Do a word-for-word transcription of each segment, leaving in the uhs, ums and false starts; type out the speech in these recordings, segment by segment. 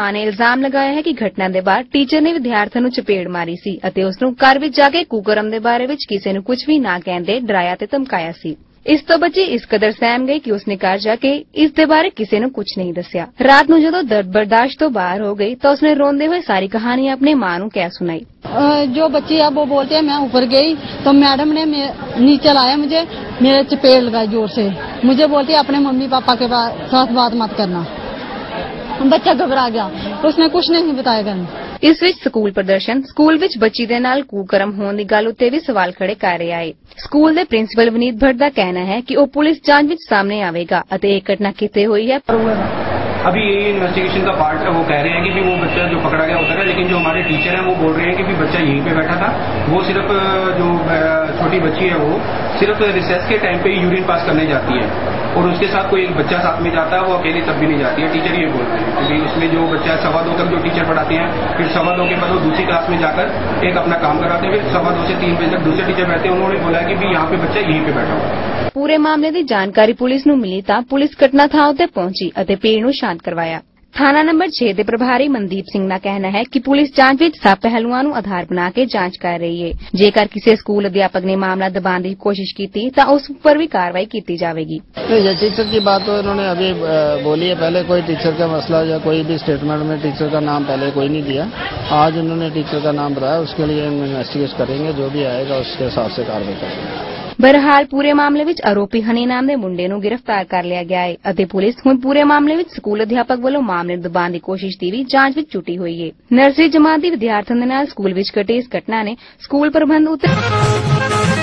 ਮਾਂ ਨੇ ਇਲਜ਼ਾਮ ਲਗਾਇਆ ਹੈ ਕਿ ਘਟਨਾ ਦੇ ਬਾਅਦ ਟੀਚਰ ਨੇ ਵਿਦਿਆਰਥਣ ਨੂੰ ਚਪੇੜ ਮਾਰੀ ਸੀ ਅਤੇ ਉਸ ਨੂੰ ਘਰ ਵਿੱਚ ਜਾ ਕੇ ਕੁਕਰਮ ਦੇ ਬਾਰੇ ਵਿੱਚ ਕਿਸੇ ਨੂੰ ਕੁਝ ਵੀ ਨਾ ਕਹਿੰਦੇ ਡਰਾਇਆ ਤੇ ਧਮਕਾਇਆ ਸੀ। ਇਸ ਤੋਂ ਬੱਚੀ ਇਸ ਕਦਰ ਸਹਿਮ ਗਈ ਕਿ ਉਸਨੇ ਘਰ ਜਾ ਕੇ ਇਸ ਦੇ ਬਾਰੇ ਕਿਸੇ ਨੂੰ ਕੁਝ नहीं ਦੱਸਿਆ। ਰਾਤ ਨੂੰ ਜਦੋਂ ਦਰਦ ਬਰਦਾਸ਼ਤ ਤੋਂ ਬਾਹਰ ਹੋ गई तो उसने रोंदे हुए सारी कहानी अपनी मां को कह सुनाई। जो बच्ची है वो बोलते हैं मैं ऊपर गई तो मैडम ने नीचे लाया, मुझे मेरे चपेट लगाई जोर से, मुझे बोलती अपने मम्मी पापा के साथ बात मत करना। बच्चा घबरा गया, उसने कुछ नहीं बताया। इस विच स्कूल प्रदर्शन स्कूल विच बच्ची दे नाल कुकरम होने की गल उत्ते भी सवाल खड़े कर रहे आए। स्कूल दे प्रिंसीपल वनीत भट्ट का कहना है कि वो पुलिस जांच विच सामने आवेगा अते एक घटना किथे हुई है। अभी ये इन्वेस्टिगेशन का पार्ट है, वो कह रहे हैं कि भी वो बच्चा जो पकड़ा गया उतरा, लेकिन जो हमारे टीचर हैं वो बोल रहे हैं कि भी बच्चा यहीं पे बैठा था। वो सिर्फ जो छोटी बच्ची है वो सिर्फ रिसेस के टाइम पे ही यूरिन पास करने जाती है और उसके साथ कोई एक बच्चा साथ में जाता है, वो अकेली तब भी नहीं जाती है। टीचर ये बोल रहे हैं क्योंकि उसमें जो बच्चा सवा दो तक जो टीचर पढ़ाते हैं, फिर सवा दो के बाद वो दूसरी क्लास में जाकर एक अपना काम कराते हैं, फिर सवा दो से तीन बजे तक दूसरे टीचर बैठते हैं। उन्होंने बोला कि भी यहाँ पे बच्चा यहीं पे बैठा हुआ। पूरे मामले की जानकारी पुलिस नूं मिली तां पुलिस घटना थां उत्ते पहुंची अते भीड़ नूं शांत करवाया। थाना नंबर छे के प्रभारी मनदीप सिंह का कहना है कि पुलिस जांच विच सब पहलुआं नूं आधार बना के जांच कर रही है। जेकर किसी स्कूल अध्यापक ने मामला दबाने की कोशिश की तो उस पर भी कार्रवाई की जाएगी। तो ये टीचर की बात तो इन्होंने अभी बोली है, पहले कोई टीचर का मसला या कोई भी स्टेटमेंट में टीचर का नाम पहले कोई नहीं दिया। आज उन्होंने टीचर का नाम बताया, उसके लिए इन्वेस्टिगेट करेंगे, जो भी आएगा उसके हिसाब से कार्रवाई करेंगे। बहरहाल पूरे मामले विच आरोपी हनी नाम के मुंडे नूं गिरफ्तार कर लिया गया है अते पुलिस हुण पूरे मामले विच स्कूल अध्यापक वालों मामले नूं दबाने की कोशिश की भी जांच विच जुटी हुई है। नर्सरी जमात दी विद्यार्थियों दे नाल स्कूल विच घटी इस घटना ने स्कूल प्रबंध उत्ते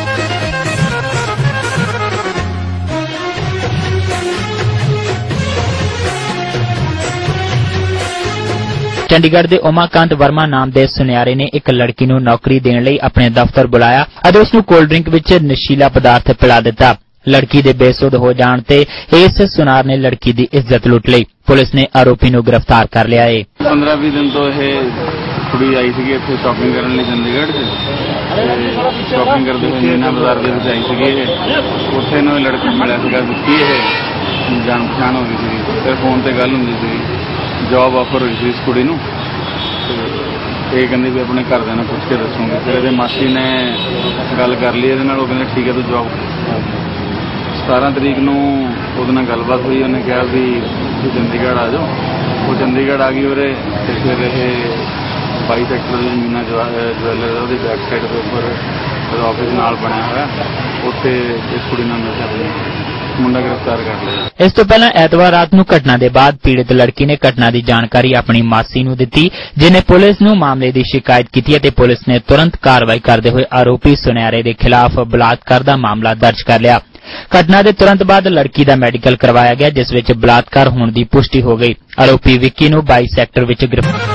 चंडीगढ़ के उमाकांत वर्मा नाम के सुनियारे ने एक लड़की नूं नौकरी देने लई अपने दफ्तर बुलाया और उसनूं कोल्ड ड्रिंक विच नशीला पदार्थ पिला दिता। लड़की दे बेसुध हो जाण ते इस सुनार ने लड़की दी इज्जत लुट लई। पुलिस ने आरोपी नूं गिरफ्तार कर लिया है। पंद्रह बीस दिन तो यह कुड़ी आई सी इत्थे शॉपिंग करने लई चंडीगढ़ च शॉपिंग करते हुए मीना बाजार दे विच आई सी। उत्थे इन्हूं लड़का मिलिया सीगा, की यह जान पछाण हो गई सी, फिर फोन ते गल हुंदी सी, जॉब ऑफर हुई सी इस कुड़ी नूं। ये कहंदी भी अपने घरदियां नूं पुछ के दसूंगी। फिर इहदे मासी ने गल कर ली इहदे नाल, वो कहंदे ठीक है तू जॉब सतारह तरीक नूं उहदे नाल गलबात हुई। उन्हें कहा भी तुसीं चंडीगढ़ आ जाओ, वो चंडीगढ़ आ गई उरे। ते फिर यह बाई सैक्टर मीना ज्वैलर उहदी बैक साइड के उपर ऑफिस नाल बनिया होया, उत्थे इस कुड़ी नाल नशा मुंडा गिरफ्तार कर लिया। इस तो पहला ऐतवार रात नूं घटना के बाद पीड़ित लड़की ने घटना की जानकारी अपनी मासी नूं दित्ती, जिन्हें पुलिस नूं मामले की शिकायत की ते पुलिस ने तुरंत कार्रवाई करते हुए आरोपी सुनियारे के खिलाफ बलात्कार का मामला दर्ज कर लिया। घटना के तुरंत बाद लड़की का मेडिकल करवाया गया, जिस विच बलात्कार होने की पुष्टि हो गई। आरोपी विक्की नूं बाई सैक्टर विच गिरफ्तार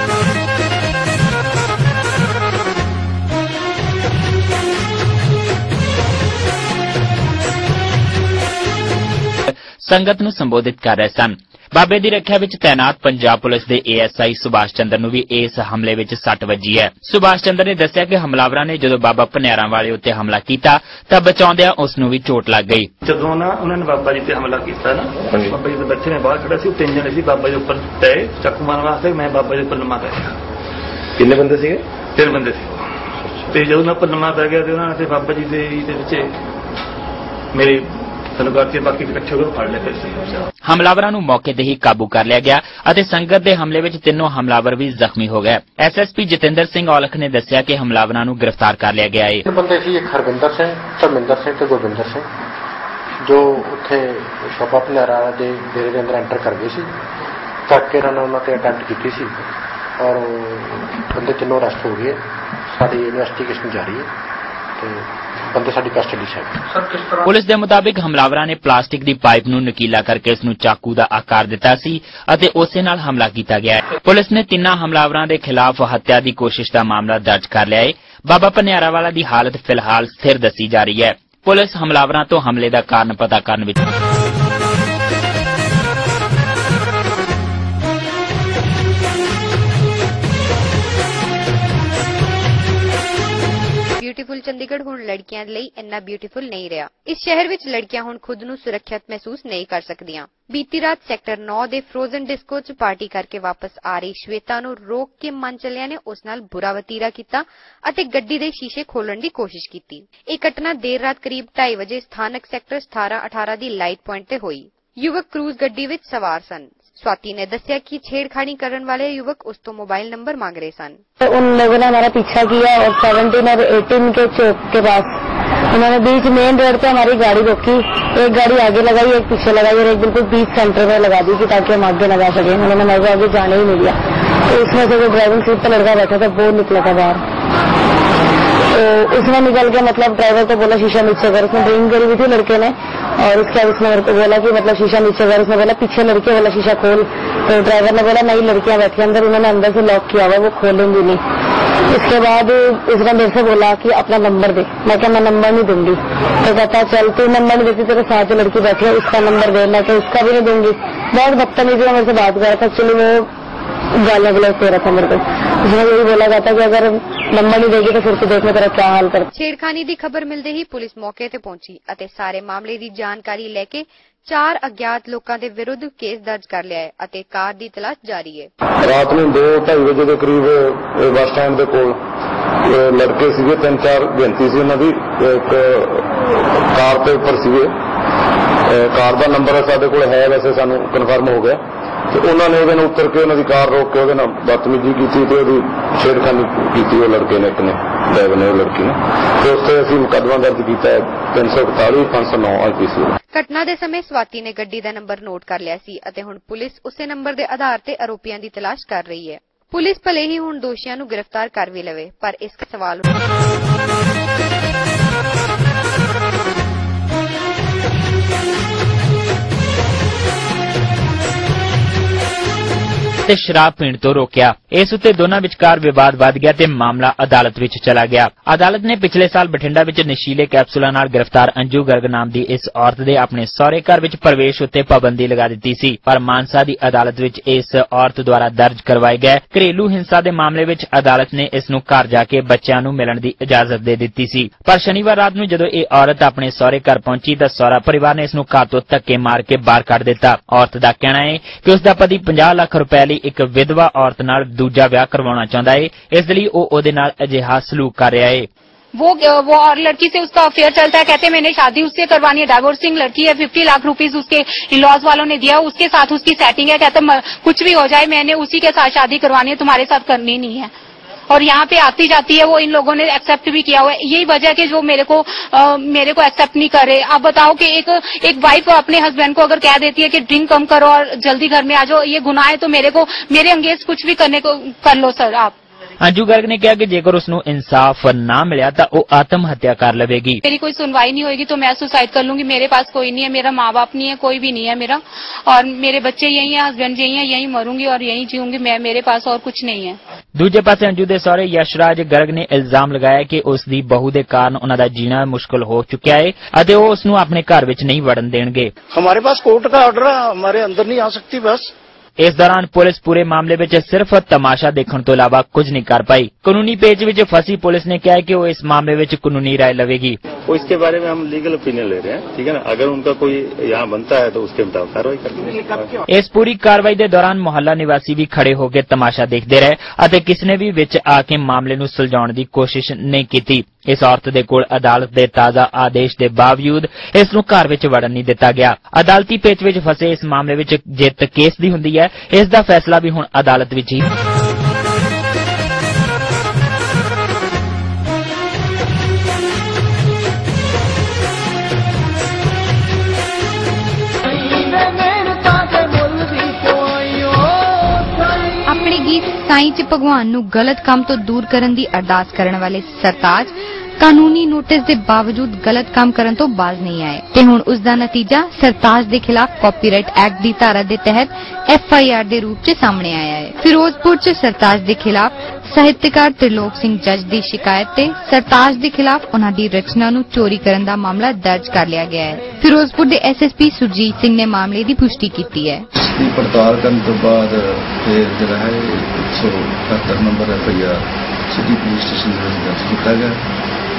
संगत नूं संबोधित कर रहे सन। बाबे की रक्षा विच तैनात पंजाब पुलिस के A S I Subhash Chandra नूं भी इस हमले विच सट वजी है। सुभाष चंद्र ने दस्सिया कि हमलावरां ने जदों बाबा भनियारां वाले उत्ते हमला कीता तां बचाउंदिआं उस नूं भी चोट लग गई। जदों ना उन्होंने बाबा जी ते हमला कीता ना, बाबा जी दे बच्चे ने बाहर खड़ा सी, तीन जने सी बाबा जी उपर तय चाकू मारन वास्ते। मैं बाबा जी उपर लम्मा पै गया। कितने बंदे सीगे? तीन बंदे सी। ते जदों मैं उपर लम्मा पै गया ते उन्होंने बाबा जी दे विच मेरे हमलावरां नूं मौके ते ही काबू कर लिया गया अते संगत दे हमले विच तीनों हमलावर भी जख्मी हो गए। S S P Jatinder Singh Aulakh ने दस्सिया कि हमलावरां नूं गिरफ्तार कर लिया गया है। बंदे सी एक हरविंदर सिंह, धर्मिंदर सिंह ते गुरविंदर सिंह, जो उत्थे बाबा भनियारा दे डेरे दे अंदर एंटर कर गए सी। करके इन्होंने उन्हां ते अटैम्प्ट कीती सी और बंदे तीनों अरेस्ट हो गए। साडी इन्वेस्टिगेशन जारी है ते बंदे साडी कस्टडी च। पुलिस के मुताबिक हमलावरां ने प्लास्टिक की पाइप नूं नकीला करके उसनूं चाकू का आकार दिता सी अते उसे नाल हमला किया गया है। पुलिस ने तिन्हां हमलावरां के खिलाफ हत्या की कोशिश का मामला दर्ज कर लिया है। बाबा भनियारा वाला की हालत फिलहाल स्थिर दसी जा रही है। पुलिस हमलावरां तो हमले का कारण पता करने विच ਬਿਊਟੀਫੁਲ ਚੰਡੀਗੜ੍ਹ ਹੁਣ ਲੜਕੀਆਂ ਲਈ ਇੰਨਾ ਬਿਊਟੀਫੁਲ ਨਹੀਂ ਰਿਹਾ। ਇਸ ਸ਼ਹਿਰ ਵਿੱਚ ਲੜਕੀਆਂ ਹੁਣ ਖੁਦ ਨੂੰ ਸੁਰੱਖਿਅਤ ਮਹਿਸੂਸ ਨਹੀਂ ਕਰ ਸਕਦੀਆਂ। ਬੀਤੀ ਰਾਤ ਸੈਕਟਰ ਨੌ ਦੇ ਫਰੋਜ਼ਨ ਡਿਸਕੋ 'ਚ ਪਾਰਟੀ ਕਰਕੇ ਵਾਪਸ ਆ ਰਹੀ ਸ਼ਵੇਤਾ ਨੂੰ ਰੋਕ ਕੇ ਮਨ ਚੱਲਿਆਂ ਨੇ ਉਸ ਨਾਲ ਬੁਰਾ ਵਤੀਰਾ ਕੀਤਾ ਅਤੇ ਗੱਡੀ ਦੇ ਸ਼ੀਸ਼ੇ ਖੋਲਣ ਦੀ ਕੋਸ਼ਿਸ਼ ਕੀਤੀ। ਇਹ ਘਟਨਾ ਦੇਰ ਰਾਤ ਕਰੀਬ ਢਾਈ ਵਜੇ ਸਥਾਨਕ ਸੈਕਟਰ ਸਤਾਰਾਂ ਅਠਾਰਾਂ ਦੀ ਲਾਈਟ ਪੁਆਇੰਟ ਤੇ ਹੋਈ। ਯੁਵਕ ਕਰੂਜ਼ ਗੱਡੀ ਵਿੱਚ ਸਵਾਰ ਸਨ। स्वाति ने दसिया कि छेड़खानी करने वाले युवक उस तो मोबाइल नंबर मांग रहे सन। तो उन लोगों ने हमारा पीछा किया और सेवनटीन और एटीन के चौक के पास उन्होंने बीच मेन रोड पे हमारी गाड़ी रोकी। एक गाड़ी आगे लगाई, एक पीछे लगाई और एक बिल्कुल बीच सेंटर में लगा दी कि ताकि हम आगे लगा सके। उन्होंने मेरे आगे जाने ही नहीं दिया। तो उसमें से जो ड्राइविंग सीट पर लड़का बैठा था वो निकला था बाहर। तो उसने निकल के मतलब ड्राइवर को बोला शीशा नीचे कर। उसने ड्रिंक करी हुई थी लड़के ने और उसके बाद उसने मेरे को बोला कि मतलब शीशा नीचे कर। उसने बोला पीछे लड़के वाला शीशा खोल। तो ड्राइवर ने बोला नहीं लड़कियां बैठी अंदर, उन्होंने अंदर से लॉक किया हुआ, वो खोलेंगी नहीं। इसके बाद उसने मेरे से बोला कि अपना नंबर दे। मैं क्या मैं नंबर नहीं दूंगी। तो कहता चल तू नंबर नहीं देती, तेरे साथ जो लड़की बैठी है उसका नंबर दे। मैं क्या उसका भी नहीं दूंगी। बहुत बदतमीजी में मेरे से बात कर रहा था। एक्चुअली वो गालियां गलौज दे रहा था मेरे को। उसने यही बोला जाता कि अगर नंबर नहीं देगी तो फिर तो देख में तेरा क्या हाल कर। छेड़खानी की खबर मिलते ही पुलिस मौके ते पहुंची ਅਤੇ ਸਾਰੇ ਮਾਮਲੇ ਦੀ ਜਾਣਕਾਰੀ ਲੈ ਕੇ ਚਾਰ ਅਗਿਆਤ ਲੋਕਾਂ ਦੇ ਵਿਰੁੱਧ ਕੇਸ ਦਰਜ ਕਰ ਲਿਆ ਹੈ ਅਤੇ ਕਾਰ ਦੀ ਤਲਾਸ਼ ਜਾਰੀ ਹੈ। ਰਾਤ ਨੂੰ ਦੋ ਢਾਈ ਵਜੇ ਦੇ ਕਰੀਬ ਬੱਸ ਸਟੈਂਡ ਦੇ ਕੋਲ ਲੜਕੇ ਸੀਗੇ, ਤਿੰਨ ਚਾਰ ਗਿਣਤੀ ਸੀ ਉਹਨਾਂ ਦੀ, ਇੱਕ ਕਾਰ ਦੇ ਉੱਪਰ ਸੀਗੇ। ਕਾਰ ਦਾ ਨੰਬਰ ਸਾਡੇ ਕੋਲ ਹੈ, ਵੈਸੇ ਸਾਨੂੰ ਕਨਫਰਮ ਹੋ ਗਿਆ। ਤੇ ਉਹਨਾਂ ਨੇ ਉਹਦੇ ਨਾਲ ਉਤਰ ਕੇ ਉਹਨਾਂ ਦੀ ਕਾਰ ਰੋਕ ਕੇ ਉਹਦੇ ਨਾਲ ਬਦਤਮੀਜ਼ੀ ਕੀਤੀ ਤੇ ਉਹਦੀ ਛੇੜਖਾਨੀ ਕੀਤੀ ਉਹ ਲੜਕੇ ਨੇ, ਇੱਕ ਨੇ ਡਰਾਈਵਰ ਨੇ, ਉਹ ਲੜਕੀ ਨੇ। ਤੇ ਉਸ ਤੇ ਅਸੀਂ ਮੁਕੱਦਮਾ ਦਰਜ ਕੀਤਾ ਤਿੰਨ ਸੌ ਇਕਤਾਲੀ ਪੰਜ ਸੌ ਨੌ ਆਈ ਪੀ ਸੀ। ਘਟਨਾ ਦੇ ਸਮੇਂ ਸਵਾਤੀ ਨੇ ਗੱਡੀ ਦਾ ਨੰਬਰ ਨੋਟ ਕਰ ਲਿਆ ਸੀ ਅਤੇ ਹੁਣ ਪੁਲਿਸ ਉਸੇ ਨੰਬਰ ਦੇ ਆਧਾਰ ਤੇ ਆਰੋਪੀਆਂ ਦੀ ਤਲਾਸ਼ ਕਰ ਰਹੀ ਹੈ। ਪੁਲਿਸ ਭਲੇ ਹੀ ਹੁਣ ਦੋਸ਼ੀਆਂ ਨੂੰ ਗ੍ਰਿਫਤਾਰ ਕਰ ਵੀ ਲਵੇ, ਪਰ ਇਸ ਦਾ ਸਵਾਲ ਤੇ ਸ਼ਰਾਬ ਪੀਣ ਤੋਂ ਰੋਕਿਆ। ਇਸ ਉੱਤੇ ਦੋਨਾਂ ਵਿਚਕਾਰ ਵਿਵਾਦ ਵੱਧ ਗਿਆ ਤੇ ਮਾਮਲਾ ਅਦਾਲਤ ਵਿੱਚ ਚਲਾ ਗਿਆ। ਅਦਾਲਤ ਨੇ ਪਿਛਲੇ ਸਾਲ ਬਠਿੰਡਾ ਵਿੱਚ ਨਸ਼ੀਲੇ ਕੈਪਸੂਲਾਂ ਨਾਲ ਗ੍ਰਿਫਤਾਰ ਅੰਜੂ ਗਰਗ ਨਾਮ ਦੀ ਇਸ ਔਰਤ ਦੇ ਆਪਣੇ ਸਹੁਰੇ ਘਰ ਵਿੱਚ ਪ੍ਰਵੇਸ਼ ਉੱਤੇ ਪਾਬੰਦੀ ਲਗਾ ਦਿੱਤੀ ਸੀ, ਪਰ ਮਾਨਸਾ ਦੀ ਅਦਾਲਤ ਵਿੱਚ ਇਸ ਔਰਤ ਦੁਆਰਾ ਦਰਜ ਕਰਵਾਏ ਗਏ ਘਰੇਲੂ ਹਿੰਸਾ ਦੇ ਮਾਮਲੇ ਵਿੱਚ ਅਦਾਲਤ ਨੇ ਇਸ ਨੂੰ ਘਰ ਜਾ ਕੇ ਬੱਚਿਆਂ ਨੂੰ ਮਿਲਣ ਦੀ ਇਜਾਜ਼ਤ ਦੇ ਦਿੱਤੀ ਸੀ। ਪਰ ਸ਼ਨੀਵਾਰ ਰਾਤ ਨੂੰ ਜਦੋਂ ਇਹ ਔਰਤ ਆਪਣੇ ਸਹੁਰੇ ਘਰ ਪਹੁੰਚੀ ਤਾਂ ਸਹੁਰਾ ਪਰਿਵਾਰ ਨੇ ਇਸ ਨੂੰ ਘਰ ਤੋਂ ਧੱਕੇ ਮਾਰ ਕੇ ਬਾਹਰ ਕੱਢ ਦਿੱਤਾ। ਔਰਤ ਦਾ ਕਹਿਣਾ ਹੈ ਕਿ ਉਸ ਦਾ ਪਤੀ ਪੰਜਾਹ ਲੱਖ ਰੁਪਏ ਲਈ ਇੱਕ ਵਿਧਵਾ ਔਰਤ ਨਾਲ ਦੂਜਾ ਵਿਆਹ करवाना चाहता है, इसलिए वो ओदे नाल अजिहा सलूक कर रहा है। वो वो और लड़की से उसका अफेयर चलता है। कहते मैंने शादी उससे करवानी है, डाइवोर्सिंग लड़की है, फिफ्टी लाख रुपीस उसके इन-लॉज वालों ने दिया, उसके साथ उसकी सेटिंग है। कहते कुछ भी हो जाए मैंने उसी के साथ शादी करवानी है, तुम्हारे साथ करनी नहीं है। और यहाँ पे आती जाती है वो, इन लोगों ने एक्सेप्ट भी किया हुआ है। यही वजह है कि जो मेरे को आ, मेरे को एक्सेप्ट नहीं करे। आप बताओ कि एक एक वाइफ अपने हस्बैंड को अगर कह देती है कि ड्रिंक कम करो और जल्दी घर में आ जाओ, ये गुनाह है तो मेरे को मेरे अंगेज कुछ भी करने को कर लो सर आप। अंजू गर्ग ने कहा कि जेकर उसनू इंसाफ ना मिला तो वो आत्म हत्या कर लेगी। मेरी कोई सुनवाई नहीं होगी तो मैं सुसाइड कर लूंगी। मेरे पास कोई नहीं है, मेरा माँ बाप नहीं है, कोई भी नहीं है मेरा, और मेरे बच्चे यही है, हस्बैंड यही है, यही मरूंगी और यही जीऊंगी मैं, मेरे पास और कुछ नहीं है। दूजे पासे अंजू दे सहुरे यशराज गर्ग ने इल्जाम लगाया कि उसदी बहू दे कारण उन्हां दा जीना मुश्किल हो चुका है अते वो उसनू अपने घर विच नहीं वड़न देणगे। हमारे पास कोर्ट का ऑर्डर है, हमारे अंदर नहीं आ सकती बस। इस दौरान पुलिस पूरे मामले में सिर्फ तमाशा देखने तो अलावा कुछ नहीं कर पाई। कानूनी पेच में फंसी पुलिस ने कहा कि वो इस मामले में कानूनी राय लवेगी। वो इसके बारे में हम लीगल ओपिनियन ले रहे हैं, ठीक है ना। अगर उनका कोई यहाँ बनता है तो उसके मुताबिक कार्रवाई करेंगे। इस पूरी कार्रवाई के दौरान मोहल्ला निवासी भी खड़े होकर तमाशा देखते रहे और किसी ने भी विच आके मामले नूं सुलझाउण की कोशिश नहीं की। इस औरत दे कोल अदालत दे ताज़ा आदेश के बावजूद इस नूं घर विच वड़न नहीं दिता गया। अदालती पेच विच फसे इस मामले विच जित केस दी हुंदी है, इस दा फैसला भी हुण अदालत विच ही। अपने गीत साईं च भगवान नूं गलत काम तो दूर करन दी अरदास करने वाले सरताज कानूनी नोटिस के बावजूद गलत काम करन तो बाज नहीं आए ते हुण उस दा नतीजा सरताज दे खिलाफ कॉपीराइट एक्ट दी धारा दे तहत एफ आई आर दे रूप च सामने आया है। फिरोजपुर च सरताज दे खिलाफ साहित्यकार त्रिलोक सिंह जज की शिकायत ते सरताज के खिलाफ उन्हां दी रचना नूं चोरी करन दा मामला दर्ज कर लिया गया है। फिरोजपुर के S S P Surjit Singh ने मामले की पुष्टि की है। पड़ताल करने तो बाद जिहड़ा है एक सौ इकहत्तर number F I R city police station दर्ज किया गया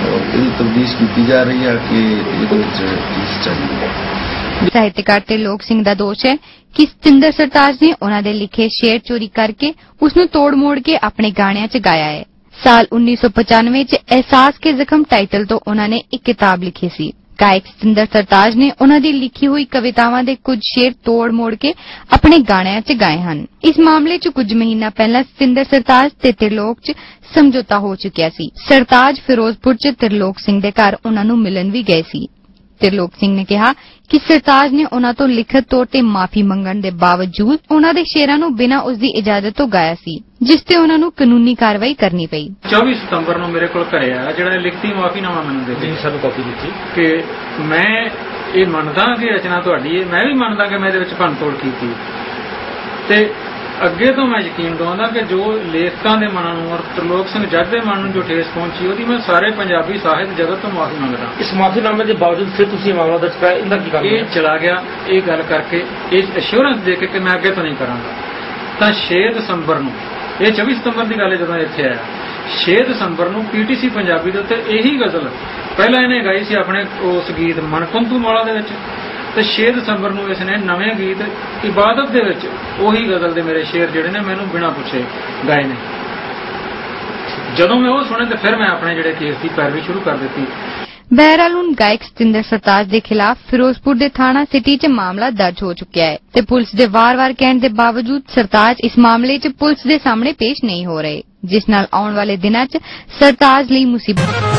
ਇਹਦੀ ਤਬਦੀਸ਼ ਕੀਤੀ ਜਾ ਰਹੀ ਹੈ ਕਿ ਇਹਦੇ ਵਿੱਚ ਇਸ ਚਾਹੀਦੀ ਸਾਹਿਤਕਾਰ ਤਿਰਲੋਕ ਸਿੰਘ ਦਾ ਦੋਸ਼ ਹੈ ਕਿ ਸਤਿੰਦਰ ਸਰਤਾਜ ਨੇ ਉਹਨਾਂ ਦੇ ਲਿਖੇ ਸ਼ੇਰ ਚੋਰੀ ਕਰਕੇ ਉਸ ਨੂੰ ਤੋੜ-ਮੋੜ ਕੇ ਆਪਣੇ ਗਾਣਿਆਂ 'ਚ ਗਾਇਆ ਹੈ। ਸਾਲ ਉੱਨੀ ਸੌ ਪਚਾਨਵੇਂ 'ਚ ਅਹਿਸਾਸ ਕੇ ਜ਼ਖਮ ਟਾਈਟਲ ਤੋਂ ਉਹਨਾਂ ਨੇ ਇੱਕ ਕਿਤਾਬ ਲਿਖੀ ਸੀ। ਗਾਇਕ ਸਤਿੰਦਰ ਸਰਤਾਜ ਨੇ ਉਹਨਾਂ ਦੀ ਲਿਖੀ ਹੋਈ ਕਵਿਤਾਵਾਂ ਦੇ ਕੁਝ ਸ਼ੇਰ ਤੋੜ-ਮੋੜ ਕੇ ਆਪਣੇ ਗਾਣਿਆਂ 'ਚ ਗਾਏ ਹਨ। ਇਸ ਮਾਮਲੇ 'ਚ ਕੁਝ ਮਹੀਨਾ ਪਹਿਲਾਂ ਸਤਿੰਦਰ ਸਰਤਾਜ ਤੇ ਤਿਰਲੋਕ 'ਚ ਸਮਝੌਤਾ ਹੋ ਚੁੱਕਿਆ ਸੀ। ਸਰਤਾਜ ਫਿਰੋਜ਼ਪੁਰ 'ਚ ਤਿਰਲੋਕ ਸਿੰਘ ਦੇ ਘਰ ਉਹਨਾਂ ਨੂੰ ਮਿਲਣ ਵੀ ਗਏ ਸੀ। ਤਿਰਲੋਕ ਸਿੰਘ ਨੇ ਕਿਹਾ ਕਿ ਸਰਤਾਜ ਨੇ ਉਹਨਾਂ ਤੋਂ ਲਿਖਤ ਤੌਰ ਤੇ ਮਾਫੀ ਮੰਗਣ ਦੇ ਬਾਵਜੂਦ ਉਹਨਾਂ ਦੇ ਸ਼ੇਰਾਂ ਨੂੰ ਬਿਨਾਂ ਉਸ ਦੀ ਇਜਾਜ਼ਤ ਤੋਂ ਗਾਇਆ ਸੀ, ਜਿਸ ਤੇ ਉਹਨਾਂ ਨੂੰ ਕਾਨੂੰਨੀ ਕਾਰਵਾਈ ਕਰਨੀ ਪਈ। ਚੌਵੀ ਸਤੰਬਰ ਨੂੰ ਮੇਰੇ ਕੋਲ ਘਰੇ ਆਇਆ ਜਿਹੜਾ ਲਿਖਤੀ ਮਾਫੀਨਾਮਾ ਮੈਨੂੰ ਦੇ ਦਿੱਤੀ, ਸਾਨੂੰ ਕਾਪੀ ਦਿੱਤੀ ਕਿ ਮੈਂ ਇਹ ਮੰਨਦਾ ਕਿ ਰਚਨਾ ਤੁਹਾਡੀ ਹੈ, ਮੈਂ ਵੀ ਮੰਨਦਾ ਕਿ ਮੈਂ ਇਹਦੇ ਵਿੱਚ ਭੰਨਤੋੜ ਕੀਤੀ ਤੇ ਅੱਗੇ ਤੋਂ ਮੈਂ ਯਕੀਨ ਦਵਾਉਂਦਾ ਕਿ ਜੋ ਲੇਖਕਾਂ ਦੇ ਮਨਾਂ ਨੂੰ ਔਰ ਤਿਰਲੋਕ ਸਿੰਘ ਜੱਜ ਦੇ ਮਨ ਨੂੰ ਜੋ ਠੇਸ ਪਹੁੰਚੀ ਉਹਦੀ ਮੈਂ ਸਾਰੇ ਪੰਜਾਬੀ ਸਾਹਿਤ ਜਗਤ ਤੋਂ ਮਾਫੀ ਮੰਗਦਾ। ਇਸ ਮਾਫੀਨਾਮੇ ਦੇ ਬਾਵਜੂਦ ਫਿਰ ਤੁਸੀਂ ਮਾਮਲਾ ਦਰਜ ਕਰਾਇਆ, ਇਹਦਾ ਕੀ ਕਾਰਨ? ਇਹ ਚਲਾ ਗਿਆ ਇਹ ਗੱਲ ਕਰਕੇ, ਇਹ ਅਸ਼ੋਰੈਂਸ ਦੇ ਕੇ ਕਿ ਮੈਂ ਅੱਗੇ ਤੋਂ ਨਹੀਂ ਕਰਾਂਗਾ। ਤਾਂ ਛੇ ਦਸੰਬਰ ਨੂੰ, ਇਹ ਚੌਵੀ ਸਤੰਬਰ ਦੀ ਗੱਲ ਹੈ ਜਦੋਂ ਇੱਥੇ ਆਇਆ, ਛੇ ਦਸੰਬਰ ਨੂੰ ਪੀਟੀਸੀ ਪੰਜਾਬੀ ਦੇ ਉੱਤੇ ਇਹੀ ਗਜ਼ਲ ਪਹਿਲਾਂ ਇਹਨੇ ਗਾਈ ਸੀ ਆਪਣੇ ਉਸ ਗੀਤ ਮਨਕੁੰਤੂ ਮਾਲਾ ਦੇ ਵਿੱਚ, ਤੇ ਛੇ ਦਸੰਬਰ ਨੂੰ ਇਸ ਨੇ ਨਵੇਂ ਗੀਤ ਇਬਾਦਤ ਦੇ ਵਿੱਚ ਉਹੀ ਗਜ਼ਲ ਦੇ ਮੇਰੇ ਸ਼ੇਰ ਜਿਹੜੇ ਨੇ ਮੈਨੂੰ ਬਿਨਾਂ ਪੁੱਛੇ ਗਾਏ ਨੇ। ਜਦੋਂ ਮੈਂ ਉਹ ਸੁਣੇ ਤੇ ਫਿਰ ਮੈਂ ਆਪਣੇ ਜਿਹੜੇ ਕੇਸ ਦੀ ਪੈਰਵੀ ਸ਼ੁਰੂ ਕਰ ਦਿੱਤੀ। ਬਹਿਰਹਾਲ ਹੁਣ ਗਾਇਕ ਸਤਿੰਦਰ ਸਰਤਾਜ ਦੇ ਖਿਲਾਫ ਫਿਰੋਜ਼ਪੁਰ ਦੇ ਥਾਣਾ ਸਿਟੀ 'ਚ ਮਾਮਲਾ ਦਰਜ ਹੋ ਚੁੱਕਿਆ ਹੈ ਤੇ ਪੁਲਿਸ ਦੇ ਵਾਰ-ਵਾਰ ਕਹਿਣ ਦੇ ਬਾਵਜੂਦ ਸਰਤਾਜ ਇਸ ਮਾਮਲੇ 'ਚ ਪੁਲਿਸ ਦੇ ਸਾਹਮਣੇ ਪੇਸ਼ ਨਹੀਂ ਹੋ ਰਹੇ, ਜਿਸ ਨਾਲ ਆਉਣ ਵਾਲੇ ਦਿਨਾਂ 'ਚ ਸਰਤਾਜ ਲਈ ਮੁਸੀਬਤ